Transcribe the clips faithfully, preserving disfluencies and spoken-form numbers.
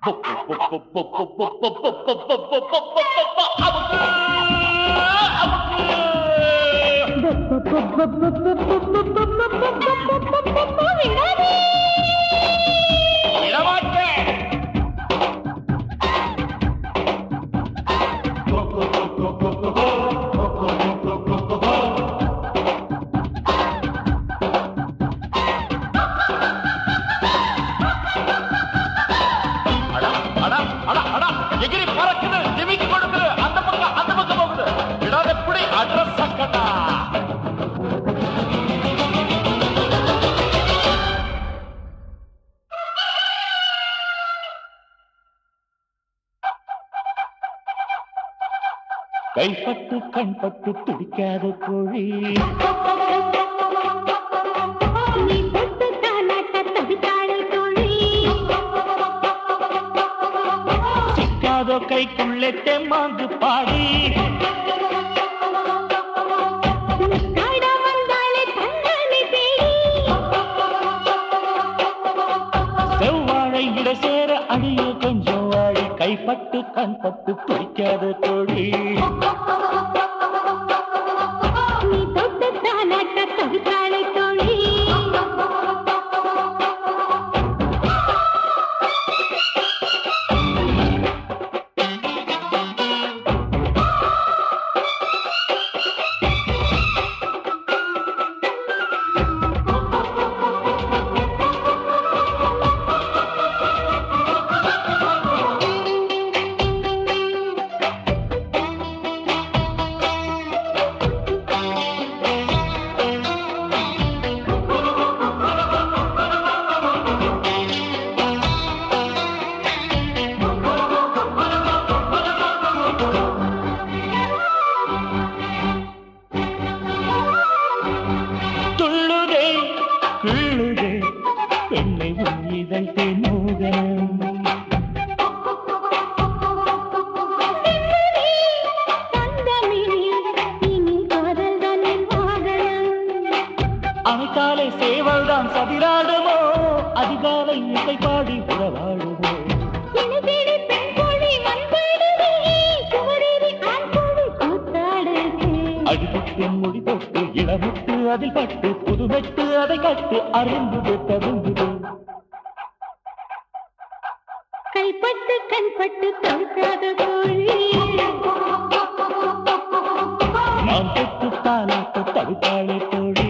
கைப்பட்டு கண்பட்டு துடிக்காத கோழி நீ பட்டு தானாட்ட தவித்தாளை கோழி சிக்காதோ கைக்குள்ளே தெம்மாந்து பாடி செவ்வாழை இட சேர அடிய கொஞ்சம் வாடி கைப்பட்டு கண்பட்டு துடிக்காத கோழி நீ தொட்டு தானாட்ட தவித்தாளை கோழி கைப்பட்டு கண்பட்டு தவிக்காத கோழி நான் தொட்டு தானாட்ட தவித்தாளை கோழி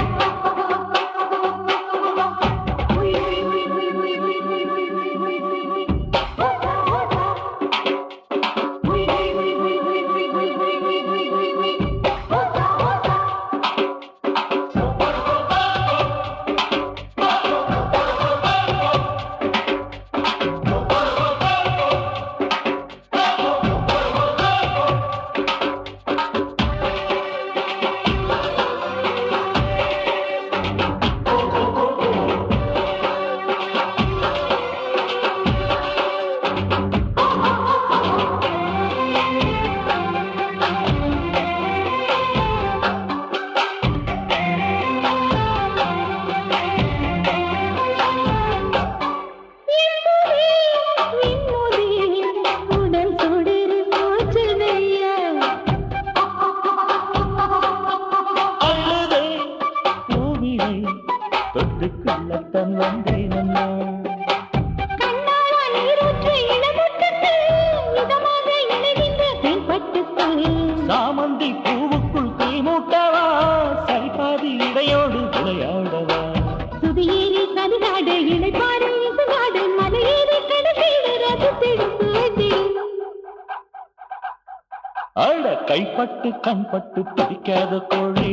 கைப்பட்டு கண்பட்டு பிடிக்காத கோழி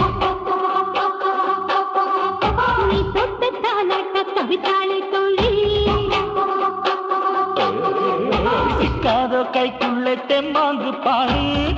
நீ தொட்டு தானாட்ட தவித்தாளை கோழி சிக்காத கைக்குள்ளே தெம்மாங்கு பாடி